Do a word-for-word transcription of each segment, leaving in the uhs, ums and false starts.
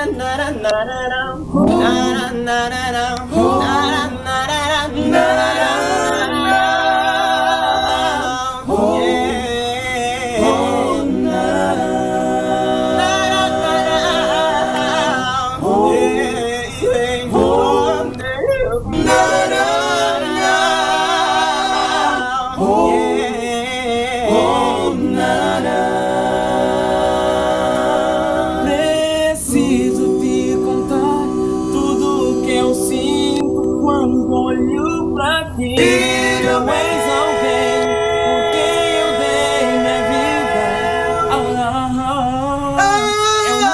Preciso te contar tudo que eu sinto quando olho pra ti. Tu és alguém por quem eu dei minha vida. Ah, ah, ah. Eu não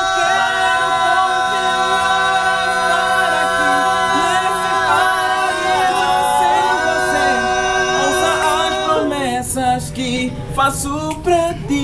quero continuar estar aqui nesse paraíso sem você. Ouça as promessas que faço pra ti.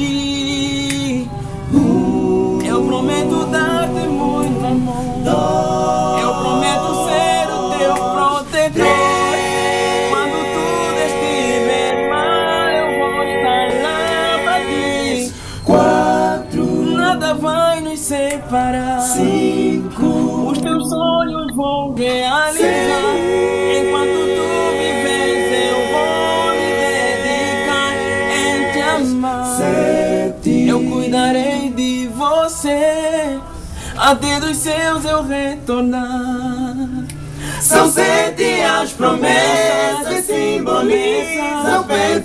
Eu prometo dar-te muito amor. Eu prometo ser o teu protetor. Quando tudo estiver mal, eu vou estar lá pra ti. Quatro, nada vai nos separar. Cinco, os teus sonhos vou realizar. Seis, enquanto tu vives, eu vou me dedicar em te amar. Sete, eu cuidarei de você até dos seus eu retornar. São sete as promessas, simbolizam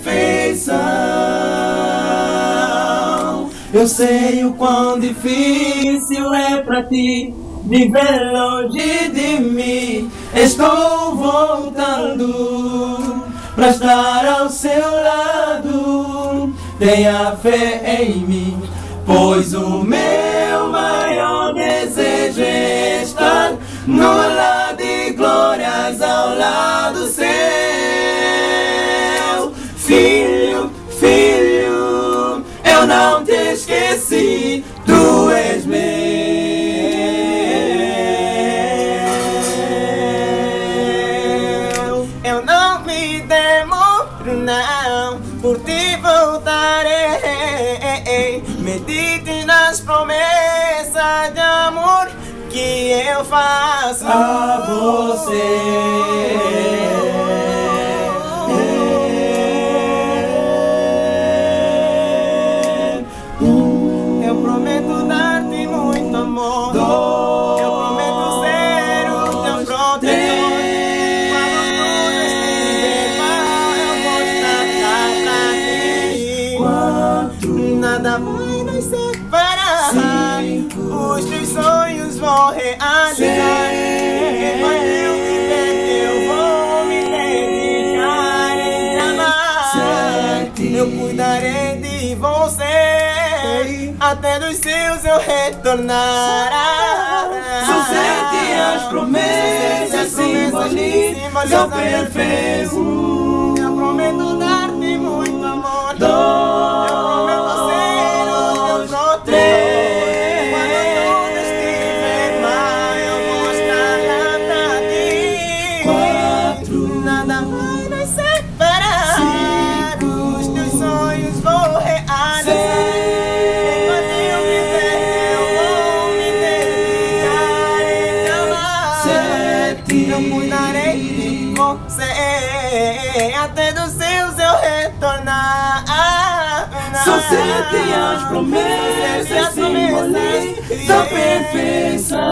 perfeição. Eu sei o quão difícil é pra ti viver longe de mim. Estou voltando pra estar ao seu lado. Tenha fé em mim, pois o meu maior desejo é estar no lar de glórias ao lado seu. Filho, filho, eu não te esqueci, tu és meu. Eu não me demoro não, por ti voltarei. Medite nas promessas de amor que eu faço a você. Eu prometo dar-te muito amor. Eu prometo ser o teu protetor. Quando tudo estiver mal, eu vou estar lá pra ti. Quatro, nada vai nos separar. Cinco, os teus sonhos vou realizar. Enquanto eu viver, eu vou me dedicar em te amar. Sete, eu cuidarei de você até dos seus eu retornar. São sete as promessas, simbolizam perfeição. Eu prometo dar-te muito amor. Eu prometo ser o teu protetor. Quando tudo estiver mal, eu vou estar lá pra ti. Quatro, nada vai nos separar. Cinco, os teus sonhos vou realizar. Enquanto eu viver, eu vou me dedicar em te amar. Sete, eu cuidarei de você até dos seus eu retornar. São sete as promessas, simbolizam perfeição.